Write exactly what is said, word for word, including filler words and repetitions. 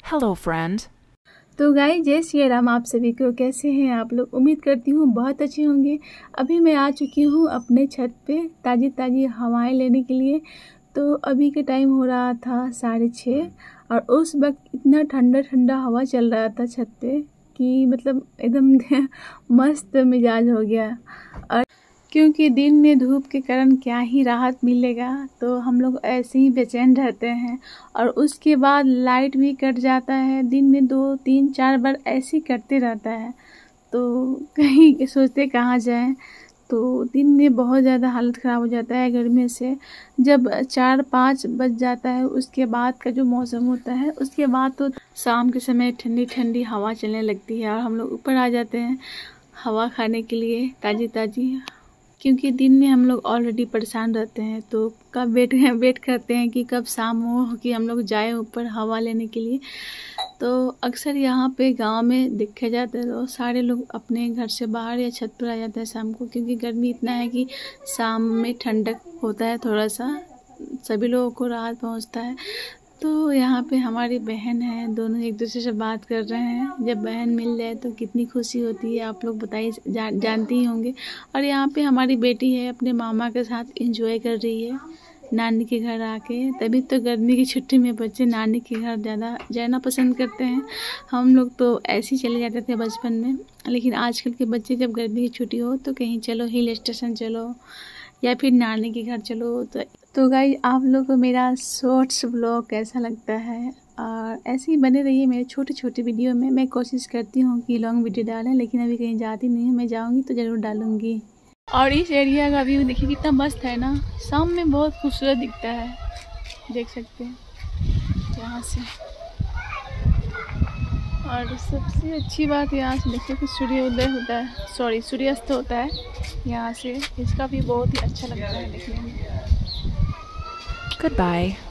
Hello friend. तो guys जय श्री राम। आप सभी को कैसे हैं आप लोग? उम्मीद करती हूँ बहुत अच्छे होंगे। अभी मैं आ चुकी हूँ अपने छत पे ताज़ी ताज़ी हवाएं लेने के लिए। तो अभी के टाइम हो रहा था साढ़े छः और उस वक्त इतना ठंडा ठंडा हवा चल रहा था छत पे कि मतलब एकदम मस्त मिजाज हो गया। और क्योंकि दिन में धूप के कारण क्या ही राहत मिलेगा, तो हम लोग ऐसे ही बेचैन रहते हैं। और उसके बाद लाइट भी कट जाता है, दिन में दो तीन चार बार ऐसे ही कटते रहता है। तो कहीं सोचते कहाँ जाएं, तो दिन में बहुत ज़्यादा हालत ख़राब हो जाता है गर्मी से। जब चार पाँच बज जाता है उसके बाद का जो मौसम होता है, उसके बाद तो शाम के समय ठंडी ठंडी हवा चलने लगती है और हम लोग ऊपर आ जाते हैं हवा खाने के लिए ताज़ी ताज़ी। क्योंकि दिन में हम लोग ऑलरेडी परेशान रहते हैं, तो कब वेट वेट करते हैं कि कब शाम हो कि हम लोग जाएं ऊपर हवा लेने के लिए। तो अक्सर यहाँ पे गांव में देखे जाते हैं तो सारे लोग अपने घर से बाहर या छत पर आ जाते हैं शाम को, क्योंकि गर्मी इतना है कि शाम में ठंडक होता है, थोड़ा सा सभी लोगों को राहत पहुँचता है। तो यहाँ पे हमारी बहन है, दोनों एक दूसरे से बात कर रहे हैं। जब बहन मिल जाए तो कितनी खुशी होती है, आप लोग बताइए, जा, जानती ही होंगे। और यहाँ पे हमारी बेटी है अपने मामा के साथ एंजॉय कर रही है नानी के घर आके। तभी तो गर्मी की छुट्टी में बच्चे नानी के घर ज़्यादा जाना पसंद करते हैं। हम लोग तो ऐसे ही चले जाते थे बचपन में, लेकिन आजकल के बच्चे जब गर्मी की छुट्टी हो तो कहीं चलो हिल स्टेशन चलो या फिर नानी के घर चलो। तो तो गाइस आप लोग को मेरा शॉर्ट्स ब्लॉग कैसा लगता है, और ऐसे ही बने रहिए मेरे छोटे छोटे वीडियो में। मैं कोशिश करती हूँ कि लॉन्ग वीडियो डालें, लेकिन अभी कहीं जाती नहीं हूँ। मैं जाऊँगी तो ज़रूर डालूँगी। और इस एरिया का व्यू देखिए कितना मस्त है ना, शाम में बहुत खूबसूरत दिखता है, देख सकते हैं यहाँ से। और सबसे अच्छी बात यहाँ से देखिए कि सूर्योदय होता है, सॉरी सूर्यास्त होता है यहाँ से। इसका भी बहुत ही अच्छा लगता है देखने में। Goodbye.